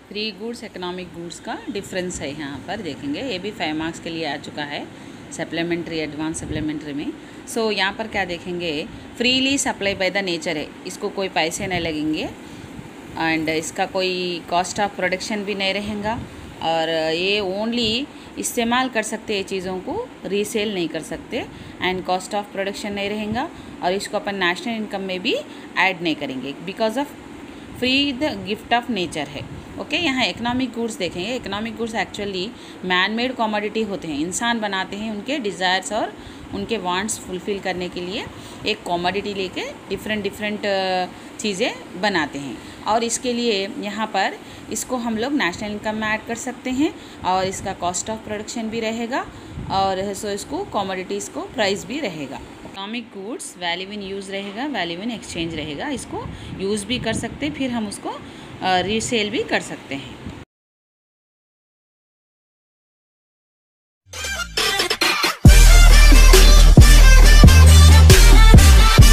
Free goods economic goods का difference है यहाँ पर देखेंगे। ये भी 5 मार्क्स के लिए आ चुका है सप्लीमेंट्री एडवांस सप्लीमेंट्री में। सो यहाँ पर क्या देखेंगे, freely supply by the nature है, इसको कोई पैसे नहीं लगेंगे एंड इसका कोई कॉस्ट ऑफ प्रोडक्शन भी नहीं रहेगा और ये ओनली इस्तेमाल कर सकते ये चीज़ों को, रीसेल नहीं कर सकते एंड कॉस्ट ऑफ प्रोडक्शन नहीं रहेगा और इसको अपन नेशनल इनकम में भी ऐड नहीं करेंगे because of free the gift of nature है। ओके यहाँ इकोनॉमिक गुड्स देखेंगे। Economic goods actually man made commodity होते हैं, इंसान बनाते हैं उनके डिज़ायर्स और उनके वांट्स फुलफ़िल करने के लिए एक कॉमोडिटी लेके डिफरेंट चीज़ें बनाते हैं और इसके लिए यहाँ पर इसको हम लोग नेशनल इनकम में ऐड कर सकते हैं और इसका कॉस्ट ऑफ प्रोडक्शन भी रहेगा और सो इसको कॉमोडिटीज़ को प्राइस भी रहेगा। Economic goods value in use रहेगा, वैल्यू इन एक्सचेंज रहेगा, इसको यूज़ भी कर सकते हैं फिर हम उसको रीसेल भी कर सकते हैं।